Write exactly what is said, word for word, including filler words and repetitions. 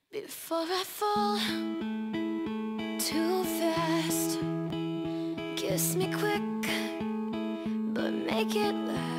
Before I fall too fast, kiss me quick, but make it last.